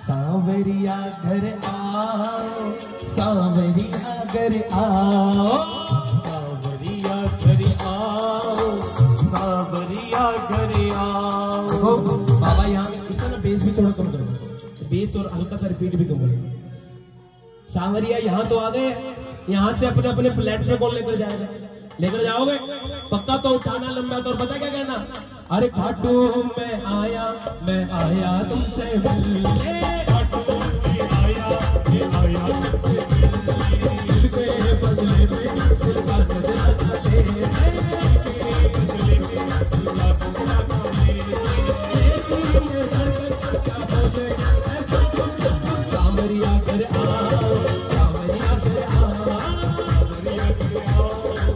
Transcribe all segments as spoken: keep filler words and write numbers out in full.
सांवरिया घर आओ, सांवरिया घर आओ, सांवरिया घर आओ, सांवरिया घर आओ। बाबा यहाँ इसका ना बेस भी थोड़ा कम करो, बेस और हल्का सा रिपीट भी कम करो। सांवरिया यहाँ तो आ गए, यहाँ से अपने अपने फ्लैट में कौन लेकर जाएगा? लेकर जाओगे पक्का तो उठाना लंबा। तो और पता क्या कहना, अरे खाटू मैं आया, मैं आया तुमसे मिलने, खाटू मैं आया, मैं आया तुमसे मिलने, के बदले में दिलवा सजा दे, के बदले में दिलवा सजा दे, सांवरिया घर आओ, सांवरिया घर आओ, सांवरिया घर आओ।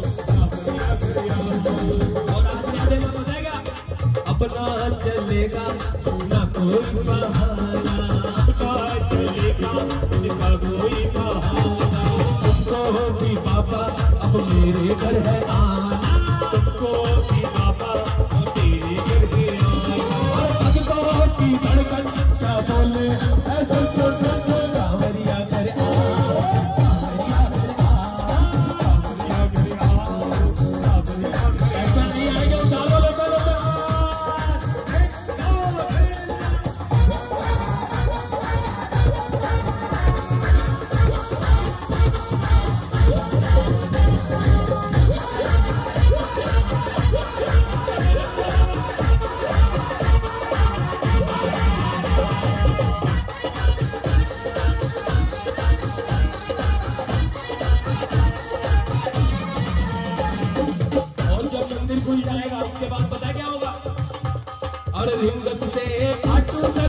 अपना चलेगा ना कोई बहाना, अपना चलेगा ना कोई बहाना। तुमको भी बाबा अब मेरे घर है आना, तुमको भी बाबा अब तेरे घर है आना। भक्तों की धड़कन